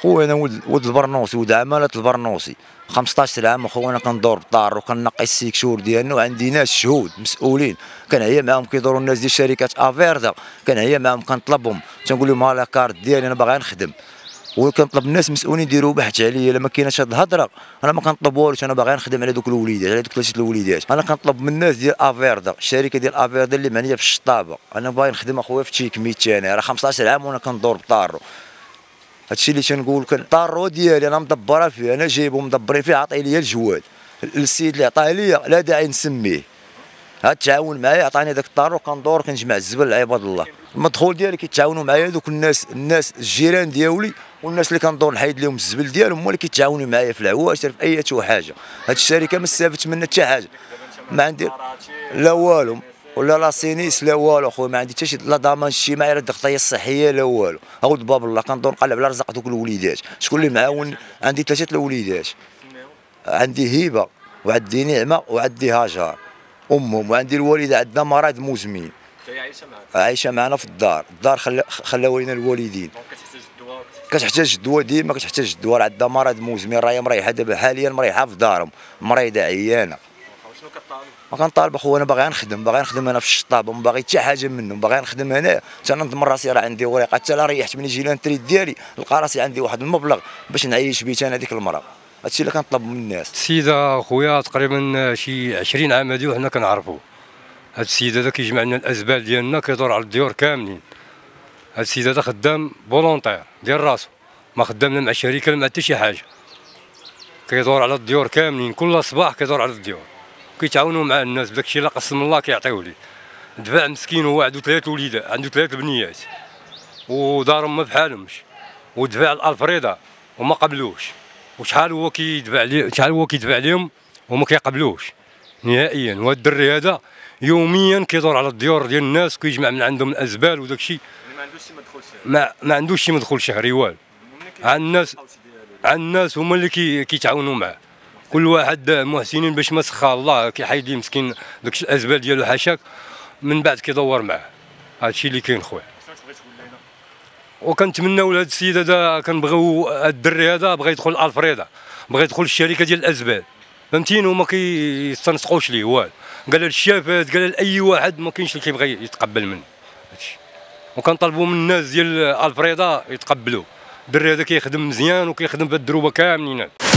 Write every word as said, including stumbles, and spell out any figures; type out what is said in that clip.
خويا انا ولد ولد البرنوسي، ولد عماله البرنوسي، خمسطاش عام اخويا كندور بالدار وكنقي السيكشور ديالنا، وعندي ناس شهود مسؤولين كنعيا معاهم كيدوروا الناس ديال شركات افيردا، كنعيا معاهم كنطلبهم تنقول لهم ها لا كارت ديالي انا باغي نخدم، وكنطلب الناس مسؤولين يديروا بحث عليا. الا ما كايناش هاد الهضره انا ما كنطلب والو، انا باغي نخدم على دوك الوليدات، على دوك ثلاثه الوليدات. انا كنطلب من الناس ديال افيردا، الشركه ديال افيردا اللي معنيه في الشطابه، انا باغي نخدم اخويا في تشيكميت ثاني، راه خمسطاش عام وانا كندور بطارو. هادشي اللي تنقول كان الطارو ديالي انا مدبرها فيه، انا جايبو مدبرين فيه، عطي لي الجوال، السيد اللي عطاه ليا لا داعي نسميه، هاد تعاون معايا عطاني داك الطارو كندور كنجمع الزبل عباد الله. المدخول ديالي كيتعاونوا معايا دوك الناس، الناس الجيران ديالي والناس اللي كندور نحيد لهم الزبل ديالهم هما اللي كيتعاونوا معايا في العواشر في اي حاجه. هاد الشركه ما استافدت منها حتى حاجه، ما عندي لا والو، ولا لا سينيس لا والو اخويا، ما عندي حتى شي لا ضمان اجتماعي لا الدغطيه الصحيه لا والو. عاود باب الله كندور نقلب على رزق دوك الوليدات. شكون اللي معاون؟ عندي ثلاثه الوليدات، عندي هبه وعندي نعمه وعندي هاجر امهم، وعندي الوالده عندها مرض مزمن عايشه معاك، عايشه معنا في الدار، الدار خلا خلاو لينا الوالدين. كتحتاج الدواء، كتحتاج الدواء ديما كتحتاج الدواء، عندها مرض مزمن، راهي مريحه دابا حاليا مريحه في دارهم، مريضه عيانه. شنو كطالب؟ ما كنطالب اخويا، انا باغي نخدم، باغي نخدم انا في الشطابه، ما باغي حتى حاجه منهم، باغي نخدم هنا حتى نضمن راسي، راه عندي وريقه، حتى لا ريحت من يجي لانتريت ديالي نلقى راسي عندي واحد المبلغ باش نعيش بيه انا هذيك المراه. هادشي اللي كنطلب من الناس. السيده خويا تقريبا شي عشرين عام هادي وحنا كنعرفوه. هاد السيد هذا كيجمع لنا الازبال ديالنا كيدور على الديور كاملين. هاد السيد هذا خدام فولونتير ديال راسو، ما خدام لا مع شركه لا مع حتى شي حاجه، كيدور على الديور كاملين، كل صباح كيدور على الديور، كيتعاونوا مع الناس بداك الشيء اللي قسم الله كيعطيوه ليه. دفع مسكين هو عنده ثلاث وليدات، عنده ثلاث بنيات ودارهم ما بحالهمش، ودفع الالفريدا وما قبلوش، وشحال هو كيدفع ليه، شحال هو كيدفع لهم وما كيقبلوش نهائيا. وهاد الدري هذا يوميا كيدور على الديور ديال الناس وكيجمع من عندهم الازبال وداك الشيء. ما عندوش شي مدخول شهري، ما, ما عندوش شي مدخول شهري والو. عن الناس عن الناس هما اللي كي كيتعاونوا معاه، كل واحد محسنين باش ما سخى الله كيحيد ليه مسكين داك الازبال ديالو حاشاك، من بعد كيدور معاه. هادشي اللي كاين خويا. وكنتمناو لهاد السيد هذا، كنبغيو هاد الدري هذا بغى يدخل الفريدا، بغى يدخل الشركه ديال الازبال، فهمتيني، وما كيستنسقوش ليه والو. قال للشافات، قال لاي واحد، ما كاينش اللي كيبغي يتقبل منه هادشي. وكنطلبوا من الناس ديال الفريدا يتقبلوه. الدري هذا كيخدم مزيان وكيخدم في الدروبه كاملين.